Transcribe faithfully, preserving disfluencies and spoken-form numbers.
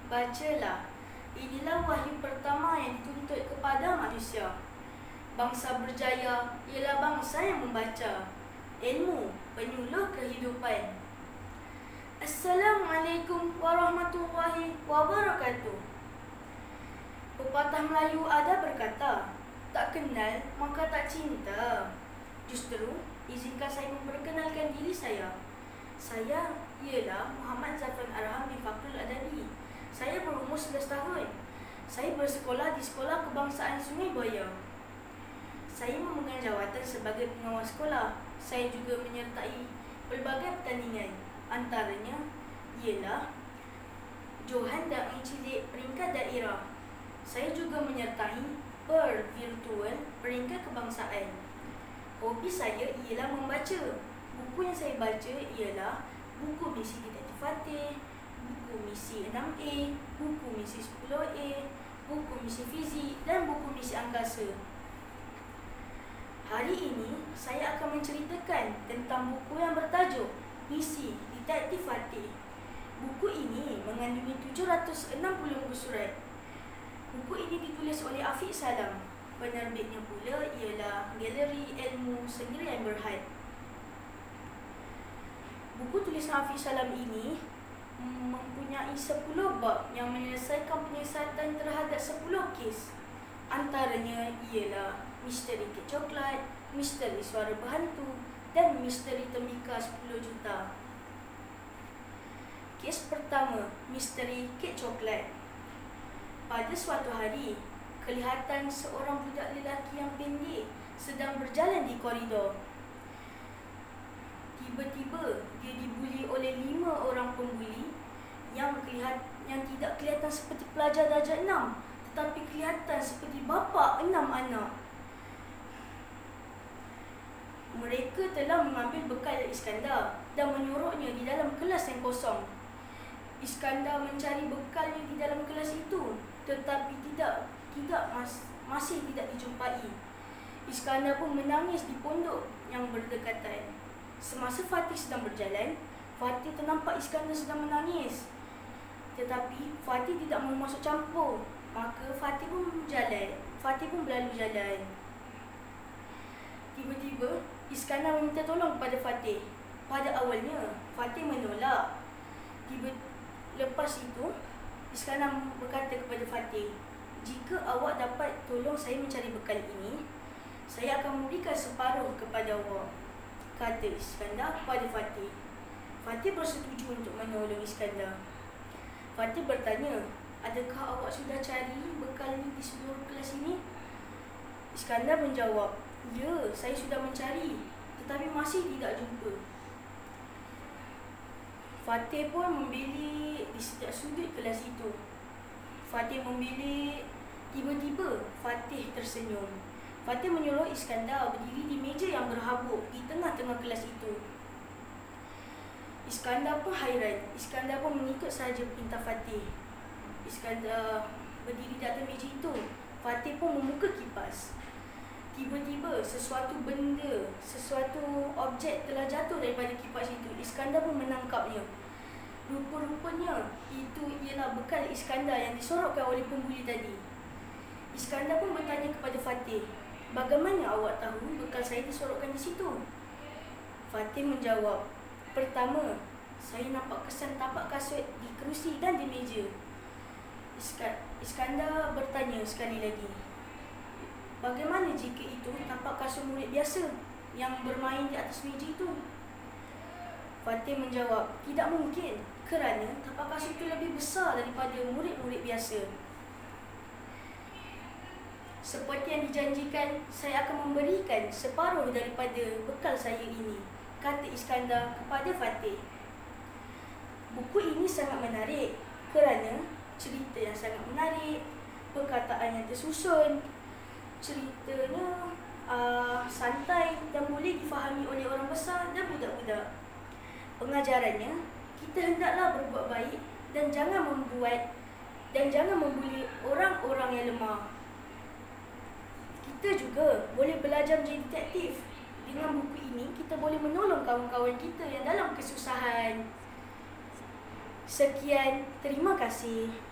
Bacalah, inilah wahyu pertama yang dituntut kepada manusia. Bangsa berjaya ialah bangsa yang membaca. Ilmu penyuluh kehidupan. Assalamualaikum warahmatullahi wabarakatuh. Pepatah Melayu ada berkata, tak kenal maka tak cinta. Justru, izinkan saya memperkenalkan diri saya. Saya ialah Muhammad Zafran Arham bin Fakrul Adabi. Saya berumur sebelas tahun. Saya bersekolah di Sekolah Kebangsaan Sungai Buaya. Saya memegang jawatan sebagai pengawas sekolah. Saya juga menyertai pelbagai pertandingan. Antaranya ialah Johan dan Cilik peringkat daerah. Saya juga menyertai per virtual peringkat kebangsaan. Hobi saya ialah membaca. Buku yang saya baca ialah buku misi Detektif Fatih, buku misi enam A, buku misi sepuluh A, buku misi fizik dan buku misi angkasa. Hari ini saya akan menceritakan tentang buku yang bertajuk Misi Detektif Fatih. Buku ini mengandungi tujuh ratus enam puluh buku surat. Buku ini ditulis oleh Afiq Salam. Penerbitnya pula ialah Galeri Ilmu Sendirian Berhad. Buku tulisan Afiq Salam ini mempunyai sepuluh bab yang menyelesaikan penyiasatan terhadap sepuluh kes. Antaranya ialah misteri kek coklat, misteri suara berhantu dan misteri tembika sepuluh juta. Kes pertama, misteri kek coklat. Pada suatu hari, kelihatan seorang budak lelaki yang pendek sedang berjalan di koridor. Tiba-tiba dia dibuli oleh lima orang pembuli yang kelihat, yang tidak kelihatan seperti pelajar darjah enam, tetapi kelihatan seperti bapa enam anak. Mereka telah mengambil bekal Iskandar dan menyuruhnya di dalam kelas yang kosong. Iskandar mencari bekalnya di dalam kelas itu, tetapi tidak tidak mas, masih tidak dijumpai. Iskandar pun menangis di pondok yang berdekatan. Semasa Fatih sedang berjalan, Fatih ternampak Iskandar sedang menangis. Tetapi Fatih tidak mahu masuk campur. Maka Fatih pun berjalan. Fatih pun berlalu jalan. Tiba-tiba Iskandar meminta tolong kepada Fatih. Pada awalnya Fatih menolak. Tiba lepas itu Iskandar berkata kepada Fatih, jika awak dapat tolong saya mencari bekal ini, saya akan memberikan separuh kepada awak, kata Iskandar kepada Fatih. Fatih bersetuju untuk menolong Iskandar. Fatih bertanya, adakah awak sudah cari bekal ini di seluruh kelas ini? Iskandar menjawab, ya, saya sudah mencari, tetapi masih tidak jumpa. Fatih pun membilik di setiap sudut kelas itu. Fatih membilik. Tiba-tiba Fatih tersenyum. Fatih menyuruh Iskandar berdiri di meja yang berhabuk di tengah-tengah kelas itu. Iskandar pun hairan. Iskandar pun mengikut sahaja perintah Fatih. Iskandar berdiri di atas meja itu. Fatih pun membuka kipas. Tiba-tiba sesuatu benda, sesuatu objek telah jatuh daripada kipas itu. Iskandar pun menangkapnya. Rupa-rupanya itu ialah bekal Iskandar yang disorokkan oleh pembuli tadi. Iskandar pun bertanya kepada Fatih, bagaimana awak tahu bekal saya disorokkan di situ? Fatih menjawab, pertama, saya nampak kesan tapak kasut di kerusi dan di meja. Iskandar bertanya sekali lagi, bagaimana jika itu tapak kasut murid biasa yang bermain di atas meja itu? Fatih menjawab, tidak mungkin, kerana tapak kasut itu lebih besar daripada murid-murid biasa. Seperti yang dijanjikan, saya akan memberikan separuh daripada bekal saya ini, kata Iskandar kepada Fatih. Buku ini sangat menarik kerana cerita yang sangat menarik, perkataan yang tersusun, ceritanya uh, santai dan boleh difahami oleh orang besar dan budak-budak. Pengajarannya, kita hendaklah berbuat baik dan jangan membuat dan jangan membuli orang-orang yang lemah. Kita juga boleh belajar menjadi detektif. Dengan buku ini, kita boleh menolong kawan-kawan kita yang dalam kesusahan. Sekian, terima kasih.